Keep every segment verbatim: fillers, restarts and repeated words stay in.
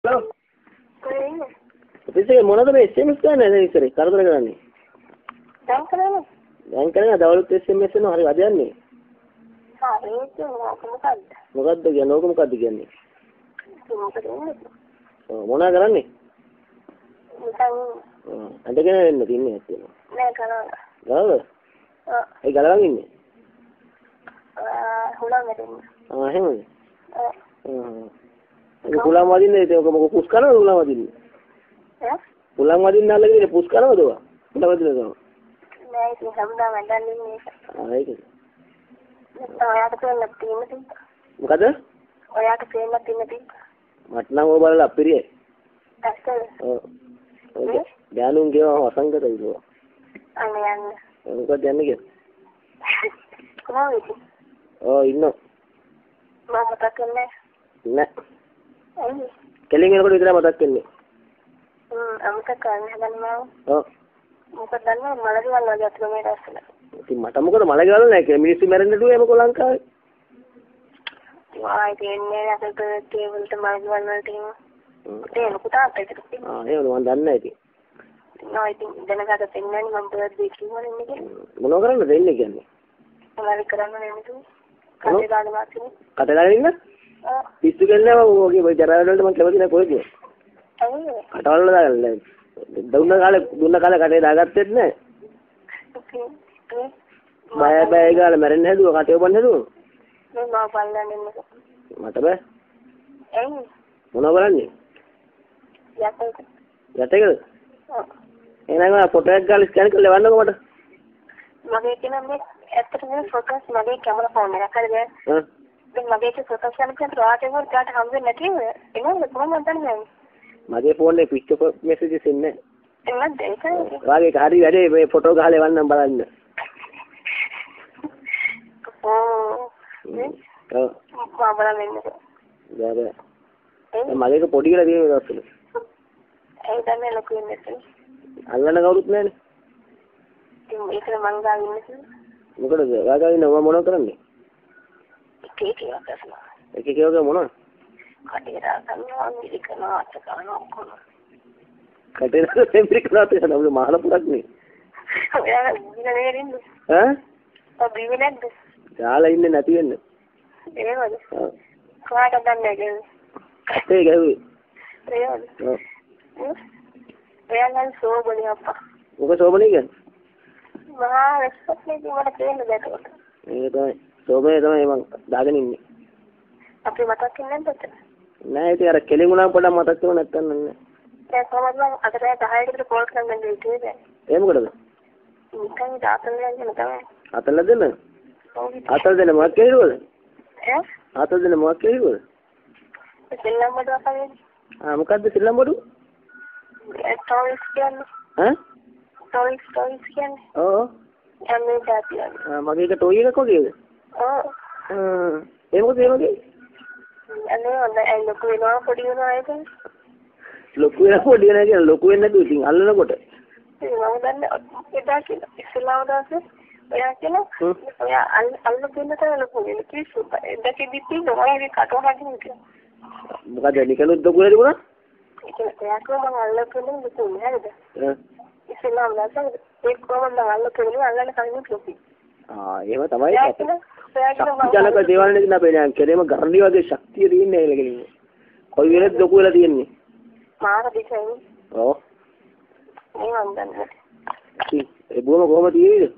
ඔව්. ඉතින් මොනවද මේ එස් එම් එස් ගන්න නේද ඉතින් කරදර කරන්නේ? දැන් කරන්නේ. දැන් කරන්නේ දවල්ට එස් එම් එස් එනවා හරි වදයන්නේ. හා ඒක මොකක්ද? මොකද්ද කියන්නේ? ඕක මොකද්ද කියන්නේ? ඔව් මොනා කරන්නේ? නිකන් අඬගෙන එන්න තින්නේ නැත්තේ. නෑ කරනවා. ගාව? ඔව්. ඒ ගලවන් ඉන්නේ. ආ හුලම් වෙන්නේ. ආ එහෙමද? ඔව්. හ්ම්. ඒ කුලම් වදින්නේ ඒක මොකද පුස් කරනවද කුලම් වදින්නේ? ඈ? කුලම් වදින්න අල්ලගෙන පුස් කරනවද ඔයා? කුලම් වදිනවද? නෑ ඒක හැමදාම වැඩන්නේ ඒක. ආ ඒකද? ඔයාට තේන්න තියෙන්නේ. මොකද? ඔයාට තේන්න තියෙන්නේ. මට නම් ඔය බලලා අපිරියයි. ඇත්තද? ඔව්. ඔය දැනුම් ගේව වසංගත විදිහට. අනේ යන්න. මොකද යන්නේ කියලා? කොහොමද? ඔව් ඉන්නෝ. මම මතක් කරන්නේ නෑ. ඇයි? කෙලින් එනකොට විතරයි මතක් වෙන්නේ. හ්ම් අමතක කරන්න හදන්නේ මම. ඔව්. මොකද දන්නවද මලගේ වල වගේ අතුරු මේ රස්සල. ඉතින් මට මොකද මල ගාලා නැහැ කියලා මිනිස්සු මැරෙන්න දුවේ මොකෝ ලංකාවේ. ආයි දෙන්නේ අපිට කේබල් එක මලගේ වල වල තියෙනවා. ඒ ලොකු තාත්තට ඉතින්. ආ ඒක මම දන්නේ නැහැ ඉතින්. නෝ ඉතින් දැනගත දෙන්නේ නැහැ මම බර්ත්ඩේ කිව්වනේ ඉන්නේ. මොනව කරන්නද දෙන්නේ කියන්නේ? මොනවද කරන්න නේද? කඩේ දාන්න මාසිනේ. කඩේ දාගෙන ඉන්න? ඔව්. පිස්සු කෙල්ලම ඔගේ ඔය ජරාවල වලට මම කැමති නැහැ කොහෙද? ඇයි? කටවල වල දාගන්න. දුන්න කාලේ දුන්න කාලේ කඩේ දාගත්තෙත් නැහැ. බය බය ගාලා මැරෙන්න හැදුවා කටේ ඔබන්න හැදුවා. මේ මම බලන්න ඉන්නකෝ. මට බෑ. ඇයි? මොනව කරන්නේ? යකෝ. යටේකද? ඔව්. එහෙනම් ෆොටෝ එකක් ගාලා ස්කෑන් කරලා එවන්නකෝ මට. මගේ කියන්නේ ඇත්තටම ෆොටෝස් මගේ කැමරා ෆෝන් එකක් හරිද? හ්ම්. දැන් මගේ ෆොටෝස් ගන්න රාට එක ගාට හම්බ වෙන්නේ නැතිව එනවද කොහොමද දන්නේ? මගේ ෆෝන් එකේ පික්චර් මෙසේජස් එන්නේ නැහැ. එන්නද ඒක? වාගේ හරි වැඩේ මේ ෆොටෝ ගහලා එවන්නම් බලන්න. ඕ. ඔව්. මම බලන්න ඉන්නකෝ. බෑ මගේ එක පොඩි කියලා තියෙන දවස්වල. ඒ තමයි ලොකු වෙන්නේ. අල්ලන්න කවුරුත් නැහැනේ. ඉතින් ඒකල මං ගාව ඉන්නේ. මොකටද? ඔයා ඉන්න මම මොනව කරන්නේ? කේ කියලා ප්‍රශ්න. එක එක ඒවා මොනවද? කටේ දාගන්නවා මිරිකනවා අතකනවා කොහොමද? කටේ දාලා මිරිකනවා තියෙන අපේ මහල පුරක් නේ. ඔයා ඉන්නේ නේද? ඈ? ඔබ බිවි නැද්ද? යාලා ඉන්නේ නැති වෙන්න. ඒවද? ඔව්. කොහාටද දන්නේ නැහැ. කටේ ගැහුවේ. ඒවද? ඔව්. එයාලන් සෝබනේ අප්පා. මොකද සෝබනේ කියන්නේ? මහා රෙස්පෙක්ට් නේ මට තේරෙන්නේ දැක්කම. ඒක තමයි. සෝබනේ තමයි මම දාගෙන ඉන්නේ. අපි මතක් වෙන්නේ නැද්ද? නෑ ඉතින් අර කෙලින් උනා පොඩක් මතක් වෙව නැත්තම් නෑ. දැන් කොහොමද මම අද රෑ දහය කට කෝල් කරන්න ගියේ ඒ මොකටද? නිකන් දාතල යන්න තමයි. අතල දෙන්න. ඔව්. අතල දෙන්න මොකක් කියලාද? ඈ? අතල දෙන්න මොකක් කියලාද? සෙල්ලම් වලට අපේ. ආ මොකද්ද සෙල්ලම් බඩු? ඒ ටොයිස් කියන්නේ. ඈ? ටොයිස් ටොයිස් කියන්නේ. ඔව්. එන්නේ දාතියි. ආ මගේ එක ටොයි එකක් වගේද? ඔව්. ආ ඒ මොකද ඒ වගේ? අනේ ඔන්න ඒ ලොකු වෙනවා පොඩි වෙනවා ඒක. ලොකු වෙන පොඩි වෙන කියන ලොකු වෙන්නේ නැතුව ඉතින් අල්ලනකොට. ඒ මම දන්නේ එදා කියලා ඉස්සලාම දාසේ ඔයා කියලා ඔයා අල්ල අල්ල දෙන්න තමයි ලොකු වෙන්නේ කිසු. එදා කිව්විත් නෝයි කටවහකින් කියලා. මොකද නිකනුත් දොකුල තිබුණා? ඒක ඔයා කොහොමද අල්ල කියන්නේ ලොකු නේද? ආ. ඉස්සලාම දාසේ ඒ කොහොමද අල්ල කියන්නේ අල්ලන්න කලින් ලොකු. ආ ඒව තමයි අපේ. ජනක දේවල් නෙකින අපේ නෑ කෙරේම ගර්ණි වගේ ශක්තිය තියෙන්නේ ඒලගෙන. කොයි වෙලෙත් දොකු වෙලා තියෙන්නේ. මාර දිසෙන්. ඔව්. මේ වන්දන. ඒ බොම කොහොම තියෙන්නේ?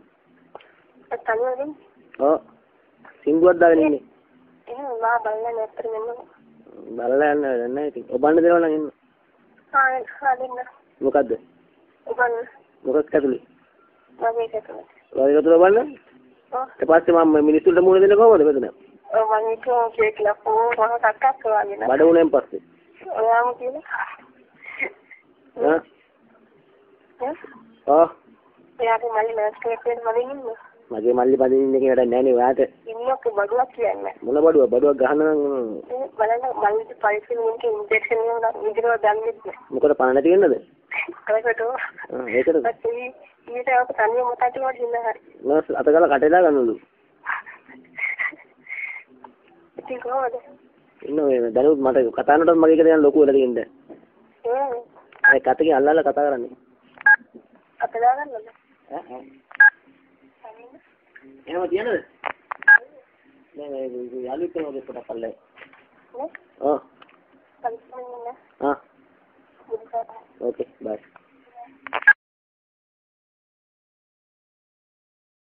තනියම. ඔව්. සිංගුවක් දාගෙන ඉන්නේ. එහෙනම් මා බලන්න නැත්තර මෙන්න. බලලා යන්න නැහැ ඉතින්. ඔබන්න දෙනවා නම් එන්න. ආ හරින්න. මොකද්ද? ඔබන්න. මොකක්ද කතුලේ? මගේ කතුලේ. වගේ කතුල බලන්න. ඔව්. ඊට පස්සේ මම මිනිස්සුන්ට මුණ දෙන්න කොහමද මෙතන? ඔව් මම ඒක කේක් ලපෝ මම ටක්ටක් කරගෙන. බඩ උණෙන් පස්සේ. ඔයාම කියලා. ආ. ඈ? ආ. එයාගේ මල්ලි මැස්ට් එකෙන් මලින් ඉන්නේ. මගේ මල්ලි බඳින්න ඉන්නේ කියලා නෑ නේ ඔයාට. ඉන්නක බඩුවක් කියන්නේ. මොන බඩුව? බඩුවක් ගහන්න නම් ඒ බලන්න මල්ලි පරිස්සම් වෙනක ඉන්ජෙක්ෂන් එකක් විදිනවා දැම්මෙත්. මොකද පණ නැති වෙන්නද? කරකට. ආ ඒකද? ඒ ඊට අප තනියම මතට වදින්න හරි. නෝස් අත ගාලා කටේ දා ගන්නලු. ඉතින් කොහොමද? ඉන්න මේ දැනුත් මට කතා කරනකොට මගේ එකට යන ලොකු වෙලා තියෙනද? හ්ම්. ඒ කතකින් අල්ලලා කතා කරන්නේ. අපේ දාගන්නද? ඈ ඈ. එහෙම තියනද? නෑ නෑ යාළුවෙක් කෙනෙක් පොඩක් පල්ලේ. නේ? ඔව්. කල්පනා ආ. නෑ. ඕකේ බයි.